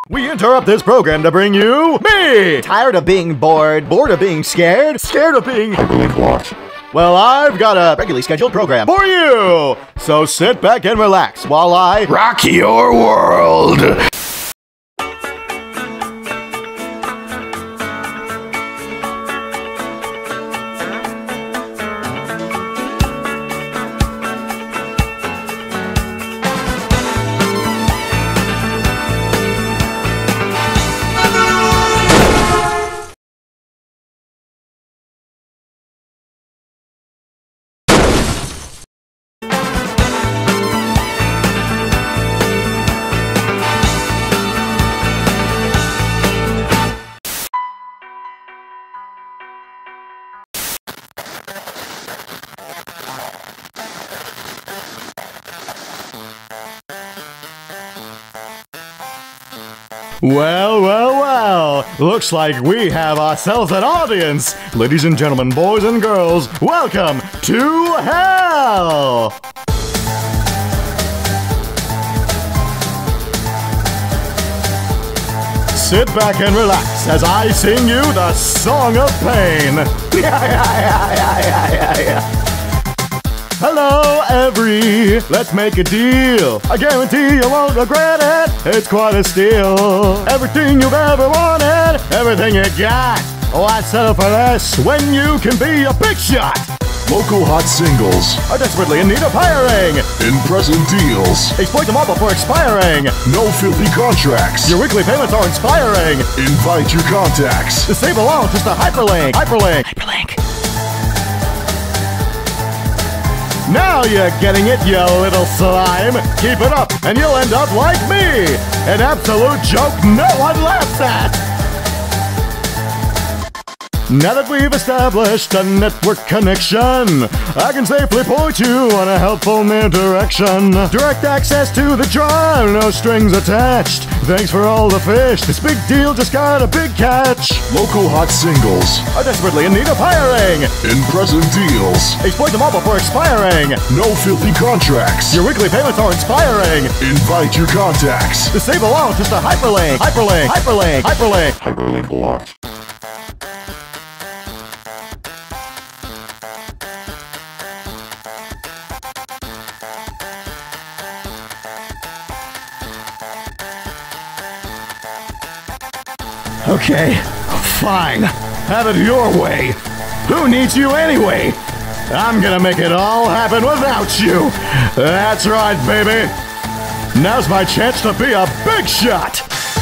We interrupt this program to bring you me! Tired of being bored? Bored of being scared? Scared of being what? Well, I've got a regularly scheduled program for you! So sit back and relax while I rock your world! Well, looks like we have ourselves an audience. Ladies and gentlemen, boys and girls, welcome to hell! Sit back and relax as I sing you the Song of Pain. Hello, let's make a deal. I guarantee you won't regret it. It's quite a steal. Everything you've ever wanted, everything you got. Why settle for less when you can be a big shot? Local hot singles are desperately in need of hiring. In present deals, exploit them all before expiring. No filthy contracts. Your weekly payments are inspiring. Invite your contacts. To save alone, just a hyperlink. Hyperlink. Now you're getting it, you little slime. Keep it up, and you'll end up like me. An absolute joke no one laughs at. Now that we've established a network connection, I can safely point you on a helpful near direction. Direct access to the drive, no strings attached. Thanks for all the fish, this big deal just got a big catch. Local hot singles are desperately in need of hiring. In present deals, exploit them all before expiring. No filthy contracts. Your weekly payments are inspiring. Invite your contacts. To save alone, just a hyperlink. Hyperlink blocked. Okay, fine. Have it your way. Who needs you anyway? I'm gonna make it all happen without you. That's right, baby. Now's my chance to be a big shot.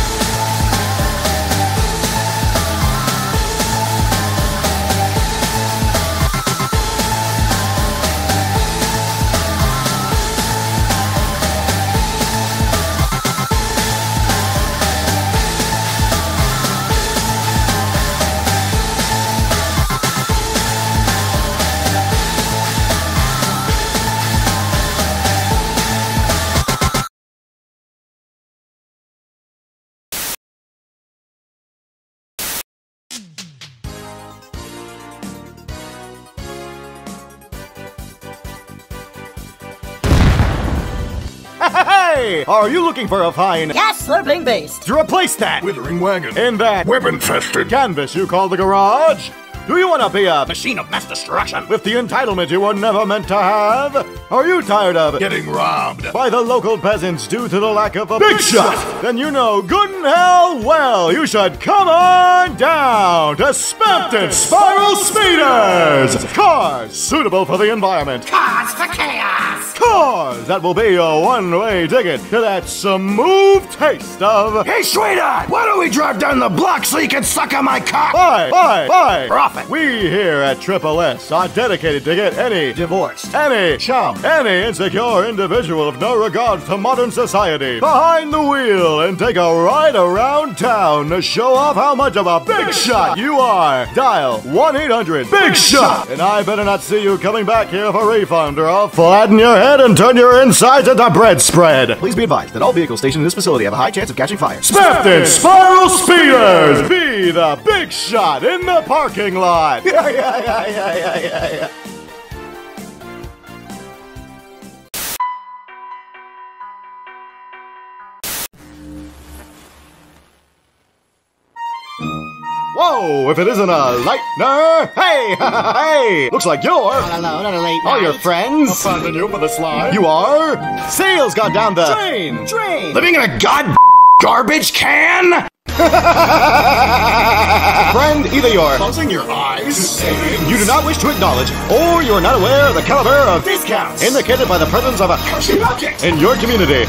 Hey! Are you looking for a fine... Yes, slurping beast! To replace that withering wagon in that weapon-fested canvas you call the garage? Do you want to be a machine of mass destruction with the entitlement you were never meant to have? Are you tired of getting robbed by the local peasants due to the lack of a big shot? Then you know good and hell well you should come on down to Spamtember Spiral Speeders! Cars suitable for the environment. Cars for chaos! Cars that will be your one-way ticket to that smooth taste of... Hey, sweetheart! Why don't we drive down the block so you can suck on my cock? Bye! Profit! We here at Triple S are dedicated to get any divorced, any chum, any insecure individual of no regard to modern society behind the wheel and take a ride around town to show off how much of a big shot you are. Dial 1-800-BIG-SHOT, and I better not see you coming back here for a refund or I'll flatten your head and turn your insides into bread spread. Please be advised that all vehicles stationed in this facility have a high chance of catching fire. Spamtember Spiral Speeders! Be the big shot in the parking lot! Yeah. Whoa, if it isn't a lightener. Hey, hey, looks like you're all your friends. Finding you for the slide. You are sails gone down the drain. Living in a garbage can? Friend, either you're Closing your eyes. you do not wish to acknowledge, or you are not aware of the caliber of Discounts. indicated by the presence of a Object. in your community.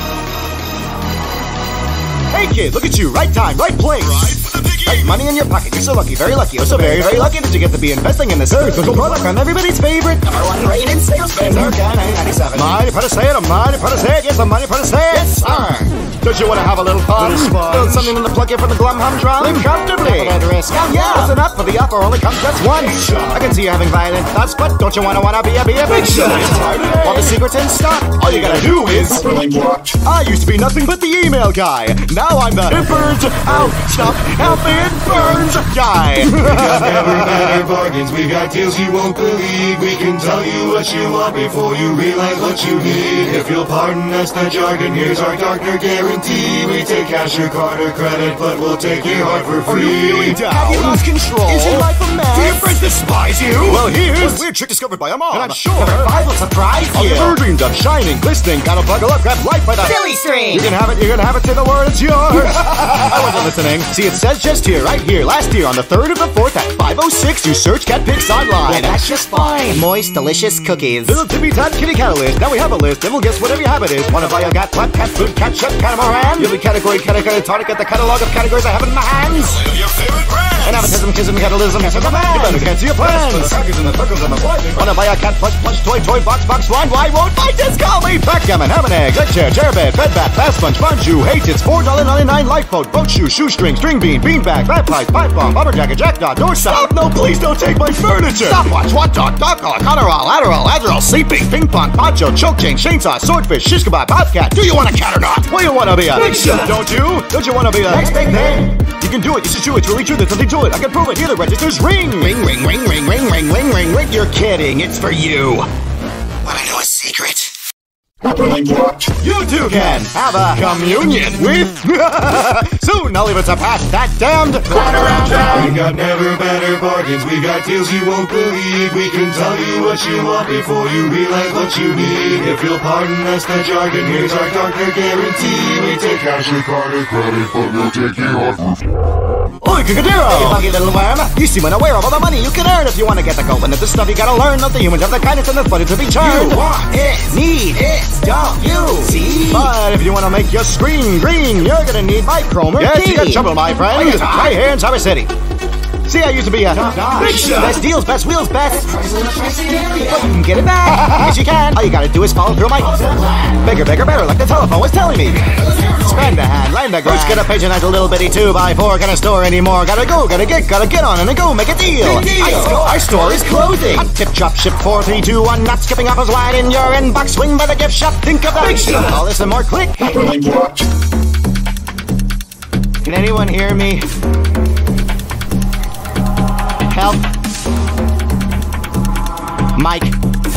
Hey kid, look at you, right time, right place. Right money in your pocket, you're so lucky, very lucky, oh so very, very lucky that you get to be investing in this social product on everybody's favorite #1 rated salesman. Circa 1997. Mighty proud to say it, I'm mighty proud to say it, yes, I'm mighty proud to say it. Yes, sir. Don't you want to have a little fun? Little something in the plug here for the glum humdrum? Live comfortably. At risk. Oh, yeah. Listen up, for the offer only comes just once. I can see you having violent thoughts, but don't you wanna be a big shot? While the secret's in stock, all you gotta do is I used to be nothing but the email guy. Now I'm the it burns out stuff, help it burns guy. We got never better bargains, we got deals you won't believe. We can tell you what you want before you realize what you need. If you'll pardon us the jargon, here's our darker guarantee. We take cash or card or credit, but we'll take your heart for free. Have you lost control? Is your life a mess? Do your friends despise you? Well, here's a weird trick discovered by a mom. And I'm sure Number 5 will surprise all you. your dreams of shining, glistening, gotta buckle up, grab life by the Silly string. You can have it, you're gonna have it, say the word, it's yours. I wasn't listening. See, it says just here, right here, last year on the 3rd of the 4th at 5:06, you search cat pics online. Well, that's just fine. Moist, delicious cookies. Little tippy tap kitty catalyst. Now we have a list, and we'll guess whatever your habit is. Wanna buy a cat, flat, cat food, cat shut, catamaran? You'll be category tonic at the catalog of categories I have in my hands. Your favorite brand. And advertism, kism, catalysm, you better cancel your plans. Wanna buy a cat, plush, toy, box, wine, why won't I just call me? Backgammon, ham and egg, leg chair, chair bed, bed bath, bath sponge, bonjour, hates it's $4.99 lifeboat, boat shoe, shoestring, string bean, beanbag, rat pipe, pipe bomb, bumper jacket, jackdaw, door stop. No, please don't take my furniture. Stopwatch, what dog, dog collar, Adderall, Adderall, sleeping, ping pong, poncho, choke chain, chainsaw, swordfish, shish kebab, bobcat. Do you want a cat or not? Well, you wanna be a Big shot. Don't you? Don't you wanna be a Next big thing. You can do it. This is true. It's really true. There's something to it. I can prove it. Here, the registers ring. Ring, ring, ring, ring, ring, ring, ring, ring, ring. You're kidding. It's for you. Wanna know a secret? You too can have a communion with. Soon I'll leave it to pass that damned run around town. We got never better bargains, we got deals you won't believe. We can tell you what you want before you realize what you need. If you'll pardon us the jargon, here's our darker guarantee. We take cash or card or credit, but we'll take your heart for free. Oi, You Kikadero! funky little worm. You seem unaware of all the money you can earn if you want to get the golden. It's the stuff you gotta learn. Not the humans have the kindness and the funny to be turned. You want it, need it, don't you see? But if you want to make your screen green, you're gonna need my chromer. Yes, you got trouble, my friend. Right here in Cyber City. See, I used to be a big shot. Best deals, best wheels, best. But you can get it back. Yes, you can. All you gotta do is follow through my bigger, better, like the telephone was telling me. Spend a hand, line the grass. First, get a patronize a little bitty 2x4. Can't store anymore. Gotta go, gotta get on and then go make a deal. Our store is closing. Hot tip drop ship 4, 3, 2, 1. Not skipping up as wide in your inbox. Swing by the gift shop. Think of that. Big shot. All this and more. Click. Can anyone hear me? Help. Mike.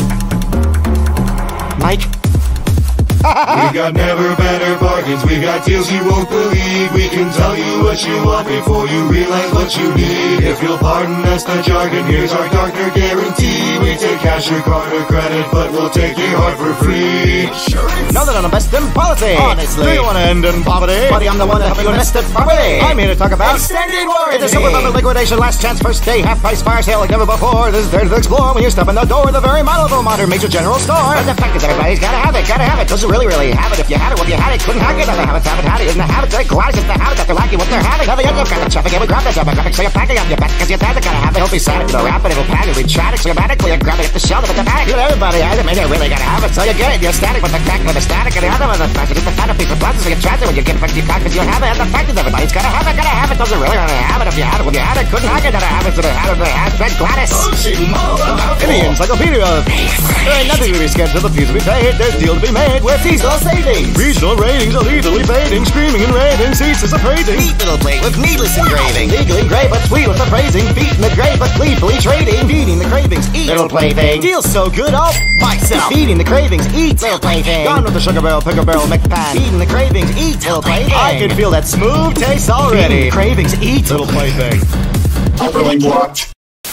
We got never better bargains, we got deals you won't believe. We can tell you what you want before you realize what you need. If you'll pardon us the jargon, here's our darker guarantee. We take cash or card or credit, but we'll take your heart for free. Now that I'm the best in policy. Honestly. Do you want to end in poverty? Buddy, I'm the one to help you invest it properly. I'm here to talk about Extended warranty. It's a super bundle liquidation, last chance, first day, half price fire sale like never before. This is there to explore when you step in the door. The very model of a modern major general store. But the fact is everybody's gotta have it. Doesn't really have it. If you had it, well, you had it. Couldn't hack it. Other habits haven't had it. Isn't the habit they're glad it's the habit that they're liking what they're having. Now they end up got the traffic and we grab that demographic. So you're packing up your back because you're dead. Gotta have it. It'll be sad. It'll wrap it. It'll pack it. It'll be tragic. So you're radically. You're grabbing at the shelter with the bag. Everybody has it. Maybe they really gotta have it. So you get it. You're static with the crack with the static. And the other one, the fact is the kind of piece of plastic. So you're tragic when you get it. But you can't because you have it. And the fact is everybody's gotta have it. Doesn't really have it. If you had it, well, you had it. Couldn't hack it. Gotta have it. So they had it. They had it. Gladys. In the encyclopedia, there ain't nothing to be scared to the fees to be paid. There's deal to be made with seasonal savings. Regional ratings are legally fading, screaming and raving, ceases appraising. Neat little plate with needless engraving. Legally engraved but sweet with the phrasing. Feet in the grave but gleefully trading. Feeding the cravings, eat little plaything. Feels so good, all myself. Feeding the cravings, eat little plaything. Gone with the sugar barrel, picker barrel, McPan. Feeding the cravings, eat little plaything. I can feel that smooth taste already. Cravings, eat little plaything. Hyperlink blocked.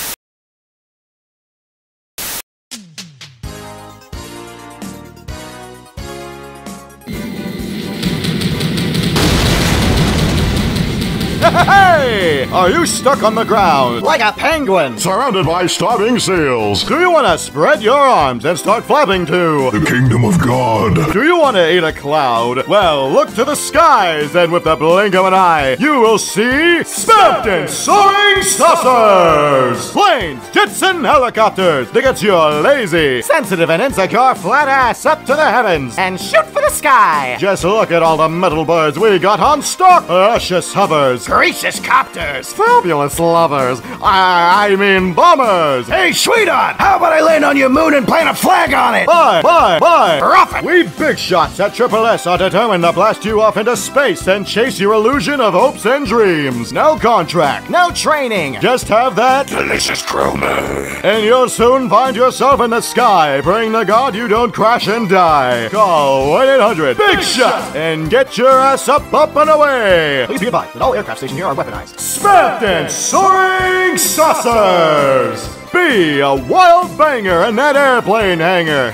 Hey! Are you stuck on the ground? Like a penguin. Surrounded by starving seals. Do you want to spread your arms and start flapping to The kingdom of God. Do you want to eat a cloud? Well, look to the skies, and with the blink of an eye, you will see Spamtember soaring saucers! Planes, jets, and helicopters to get your lazy, sensitive, and insecure flat ass up to the heavens And shoot for the sky. Just look at all the metal birds we got on stock! Luscious hovers, Gracious copters. fabulous lovers, I mean bombers! Hey, sweetheart, how about I land on your moon and plant a flag on it? Bye! Profit. We big shots at Triple S are determined to blast you off into space and chase your illusion of hopes and dreams. No contract, No training. just have that, Delicious chroma. and you'll soon find yourself in the sky. Praying to God you don't crash and die. Call 1-800-BIG-SHOT and get your ass up and away. Please be advised that all aircraft stationed here are weaponized. Spamtember soaring saucers. Be a wild banger in that airplane hangar.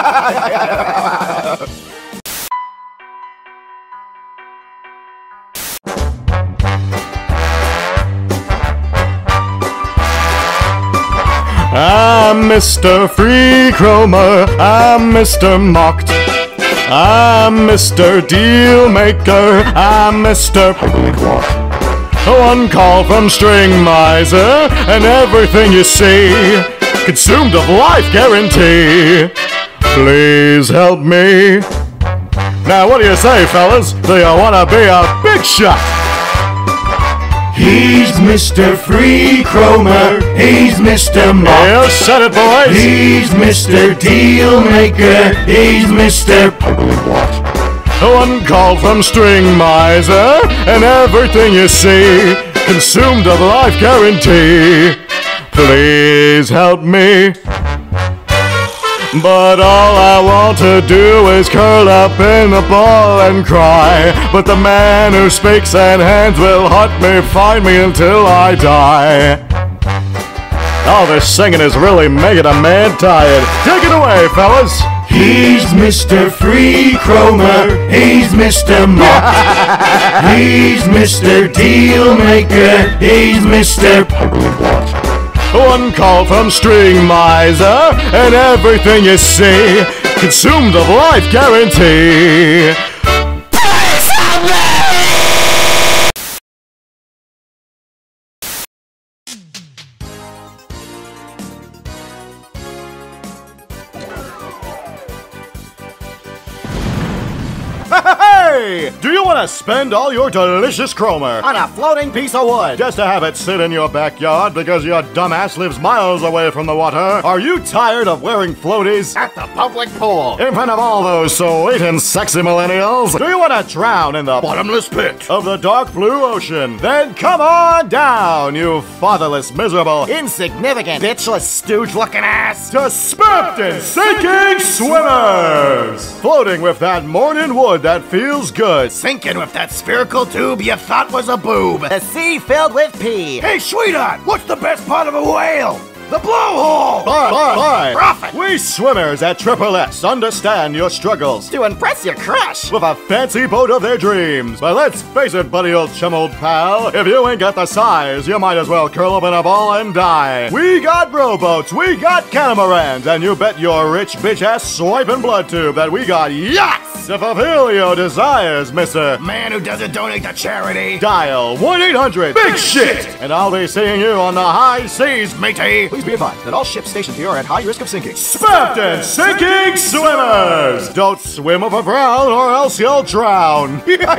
I'm Mr. Free Chroma, I'm Mr. Mocked, I'm Mr. Deal Maker, I'm Mr. One call from String Miser, and everything you see, consumed of life guarantee. Please help me. Now what do you say, fellas? Do you wanna be a big shot? He's Mr. Free Chroma, he's Mr. Mock. You said it, boys. He's Mr. Deal Maker, he's Mr. One call from String Miser, and everything you see, consumed of life guarantee. Please help me. But all I want to do is curl up in a ball and cry. But the man who speaks and hands will hunt me, find me until I die. All this singing is really making a man tired. Take it away, fellas. He's Mr. Free Chroma, he's Mr. Mock. He's Mr. Deal Maker, he's Mr. One call from String Miser, and everything you see, consumed of life guarantee. Hey! Do you want to spend all your delicious chroma On a floating piece of wood. just to have it sit in your backyard because your dumbass lives miles away from the water? Are you tired of wearing floaties At the public pool. in front of all those sweet and sexy millennials? Do you want to drown in the Bottomless pit. of the dark blue ocean? Then come on down, you fatherless, miserable, Insignificant. Bitchless stooge looking ass. to Spamtember sinking swimmers, floating with that morning wood that feels good. Sinking with that spherical tube you thought was a boob. The sea filled with pee. Hey, sweetheart, what's the best part of a whale? The blowhole. Bye. Profit. We swimmers at Triple S understand your struggles To impress your crush. with a fancy boat of their dreams. But let's face it, buddy old chum old pal, if you ain't got the size, you might as well curl up in a ball and die. We got rowboats, we got catamarans, and you bet your rich bitch-ass swiping blood tube that we got yachts to fulfill your desires, mister. Man who doesn't donate to charity. Dial 1-800-BIG-SHIT, and I'll be seeing you on the high seas, matey. Please be advised that all ships stationed here are at high risk of sinking. Spamtember sinking swimmers! Don't swim over brown or else you'll drown.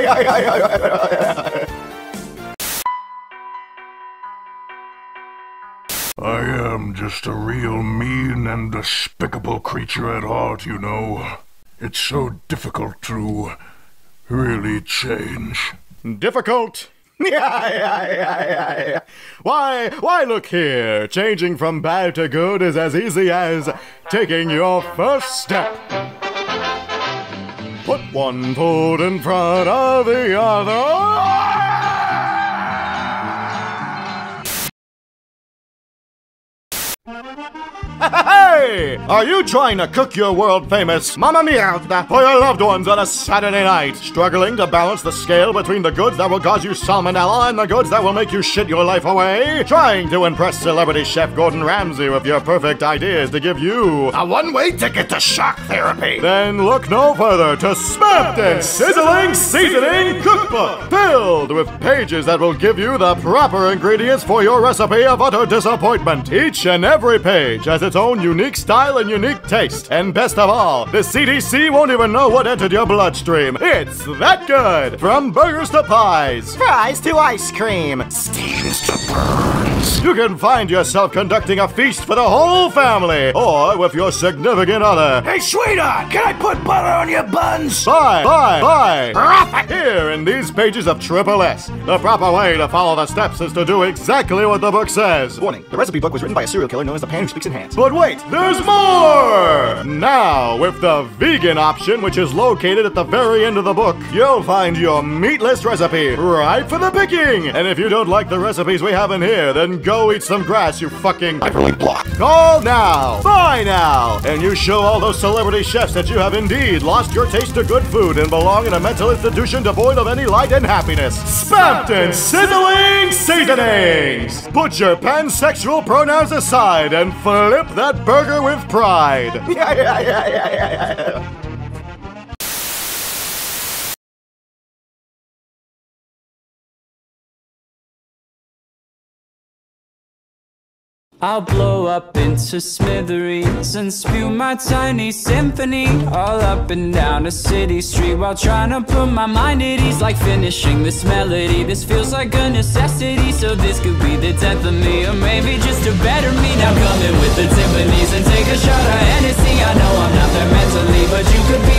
I am just a real mean and despicable creature at heart, you know. It's so difficult to really change. Difficult? Why, look here. Changing from bad to good is as easy as taking your first step. Put one foot in front of the other. Are you trying to cook your world-famous Mamma Mia for your loved ones on a Saturday night? Struggling to balance the scale between the goods that will cause you salmonella and the goods that will make you shit your life away? Trying to impress celebrity chef Gordon Ramsay with your perfect ideas to give you A one-way ticket to shock therapy. Then look no further to Spamtember Sizzling Seasoning Cookbook, filled with pages that will give you the proper ingredients for your recipe of utter disappointment. Each and every page has its own unique style and unique taste. And best of all, the CDC won't even know what entered your bloodstream. It's that good! From burgers to pies, Fries to ice cream. Steams to burns. you can find yourself conducting a feast for the whole family, or with your significant other. Hey, sweetheart, can I put butter on your buns? Bye! Here in these pages of Triple S, the proper way to follow the steps is to do exactly what the book says. Warning, the recipe book was written by a serial killer known as the Pan Who Speaks in Hands. But wait, there's more! Now, with the vegan option, which is located at the very end of the book, you'll find your meatless recipe right for the picking! And if you don't like the recipes we have in here, then go eat some grass, you fucking Call now! Buy now! And you show all those celebrity chefs that you have indeed lost your taste to good food and belong in a mental institution devoid of any light and happiness. Spamtember Sizzling Seasonings! Put your pansexual pronouns aside and flip that burger with pride. I'll blow up into smithereens and spew my tiny symphony all up and down a city street while trying to put my mind at ease. Like finishing this melody, this feels like a necessity. So this could be the 10th of me, or maybe just a better me. Now come in with the timpanis and take a shot of Hennessy. I know I'm not there mentally, but you could be